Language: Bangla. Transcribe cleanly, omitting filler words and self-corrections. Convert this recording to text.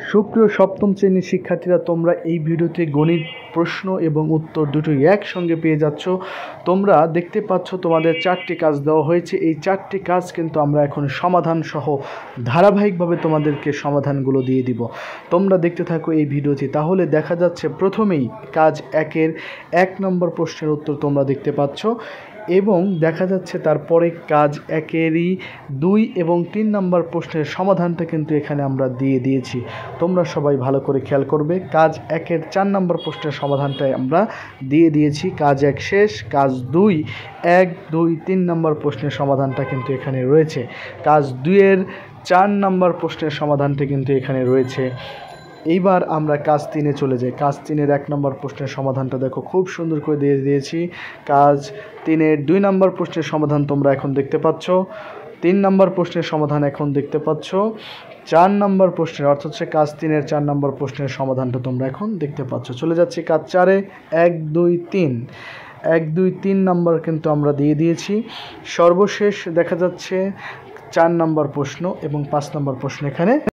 সুপ্রিয় সপ্তম শ্রেণীর শিক্ষার্থীরা, তোমরা এই ভিডিওতে গণিত প্রশ্ন এবং উত্তর দুটোই একসঙ্গে পেয়ে যাচ্ছ। তোমরা দেখতে পাচ্ছ তোমাদের 4টি কাজ দেওয়া হয়েছে। এই 4টি কাজ কিন্তু আমরা এখন সমাধান সহ ধারাবাহিকভাবে তোমাদেরকে সমাধানগুলো দিয়ে দিব। তোমরা দেখতে থাকো এই ভিডিওটি। তাহলে দেখা যাচ্ছে প্রথমেই কাজ 1-এর 1 নম্বর প্রশ্নের উত্তর তোমরা দেখতে পাচ্ছ এবং দেখা যাচ্ছে তারপরে কাজ 1-এরই 2 এবং 3 নম্বর প্রশ্নের সমাধানটা কিন্তু এখানে আমরা দিয়ে দিয়েছি। তোমরা সবাই ভালো করে খেয়াল করবে। কাজ 1-এর 4 নম্বর প্রশ্নের সমাধানটাই আমরা দিয়ে দিয়েছি। কাজ 1 শেষ। কাজ 2 1 2 3 নম্বর প্রশ্নের সমাধানটা কিন্তু এখানে রয়েছে। কাজ 2-এর 4 নম্বর প্রশ্নের সমাধানটা কিন্তু এখানে রয়েছে। এইবার আমরা কাজ 3-এ চলে যাই। কাজ 3-এর 1 নম্বর প্রশ্নের সমাধানটা দেখো, খুব সুন্দর করে দিয়ে দিয়েছি। কাজ 3-এর 2 নম্বর প্রশ্নের সমাধান তোমরা এখন দেখতে পাচ্ছ। 3 নম্বর প্রশ্নের সমাধান এখন দেখতে পাচ্ছ। 4 নম্বর প্রশ্নের অর্থাৎ কাজ 3-এর 4 নম্বর প্রশ্নের সমাধানটা তোমরা এখন দেখতে পাচ্ছ। চলে যাচ্ছি কাজ 4-এ। 1 2 3 1 2 3 নম্বর কিন্তু আমরা দিয়ে দিয়েছি। সর্বশেষ দেখা যাচ্ছে 4 নম্বর প্রশ্ন এবং 5 নম্বর প্রশ্ন এখানে